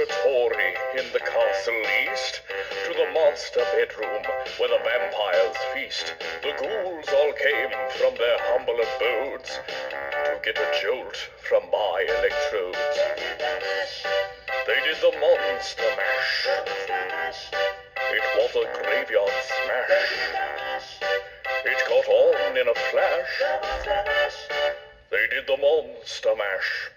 laboratory in the castle east, to the monster bedroom where the vampires feast. The ghouls all came from their humble abodes to get a jolt from my electrodes. They did the monster mash. It was a graveyard smash. It got on in a flash. They did the monster mash.